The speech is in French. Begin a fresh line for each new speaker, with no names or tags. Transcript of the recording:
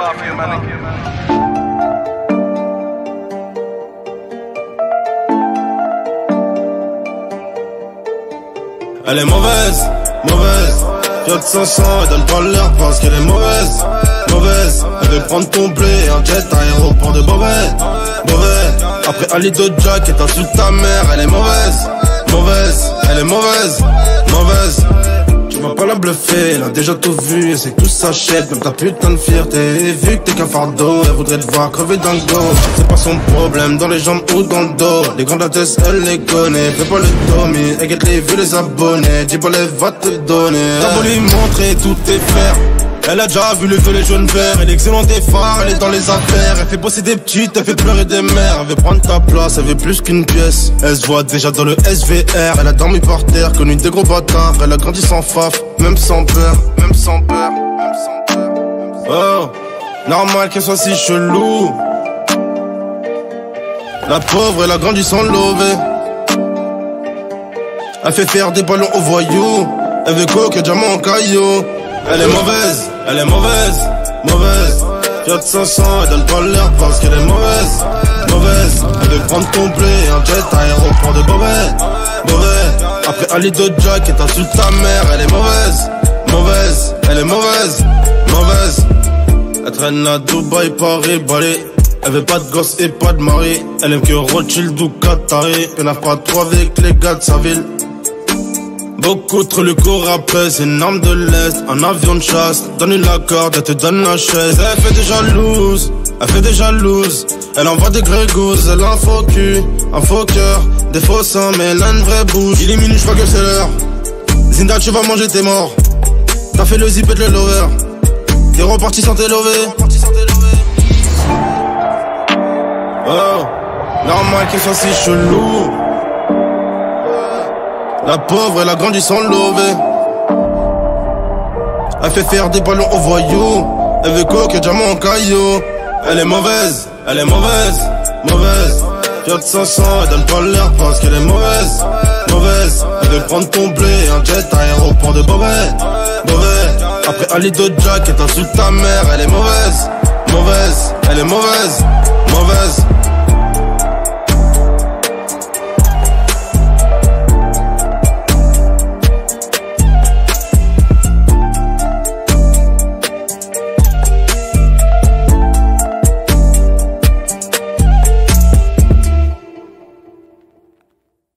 Elle est mauvaise, mauvaise. Fiat 500, elle donne pas l'air parce qu'elle est mauvaise, mauvaise. Elle veut prendre ton blé, un jet à aéroport de Beauvais, mauvais. Après Ali de Jack et t'insultes ta mère, elle est mauvaise, mauvaise. Elle est mauvaise, mauvaise. Tu vas pas la bluffer, elle a déjà tout vu et c'est que tout s'achète, même ta putain de fierté. Et vu que t'es qu'un fardeau, elle voudrait te voir crever d'un go. C'est pas son problème, dans les jambes ou dans le dos. Les grandes adresses, elle les connaît. Fais pas le Tommy, elle guette les vues, les abonnés. Dis pas les va te donner. T'as beau lui montrer tout tes frères, elle a déjà vu le feu, les jaunes verts. Elle est excellente des phares, elle est dans les affaires. Elle fait bosser des petites, elle fait pleurer des mères. Elle veut prendre ta place, elle veut plus qu'une pièce. Elle se voit déjà dans le SVR. Elle a dormi par terre, connu des gros bâtards. Elle a grandi sans faf, même sans peur, même sans peur, même sans peur. Oh, normal qu'elle soit si chelou. La pauvre, elle a grandi sans lever. Elle fait faire des ballons aux voyous. Elle veut coke et diamant en caillou. Elle est mauvaise, elle est mauvaise, mauvaise. Fiat 500, elle donne pas l'air parce qu'elle est mauvaise, mauvaise. Elle veut prendre ton blé, un jet à aéroport de Beauvais, mauvais. Après Ali de Jack et t'insultes ta mère, elle est mauvaise, mauvaise. Elle est mauvaise, mauvaise. Elle traîne à Dubaï, Paris, Bali. Elle veut pas de gosse et pas de mari. Elle aime que Rothschild ou Qatari. Elle n'a pas trop avec les gars de sa ville. Beaucoup trop le cours après, c'est une arme de l'Est, un avion de chasse, donne la corde, elle te donne la chaise. Elle fait des jalouses, elle fait des jalouses. Elle envoie des grégouses, elle a un faux cul, un faux cœur, des faux seins, mais elle a une vraie bouche. Il est minuit, je crois que c'est l'heure. Zinda, tu vas manger tes morts. T'as fait le zip et le lover. T'es reparti sans tes lovés. Oh, normal qu'elle soit si chelou. La pauvre, elle a grandi sans lever. Elle fait faire des ballons aux voyous. Elle veut coke et diamant en caillou. Elle est mauvaise, elle est mauvaise, mauvaise. Fiat 500, elle donne pas l'air parce qu'elle est mauvaise, mauvaise. Elle veut prendre ton blé, un jet à aéroport de Beauvais, mauvais. Après Ali de Jack et t'insultes ta mère, elle est mauvaise, mauvaise. Elle est mauvaise, mauvaise.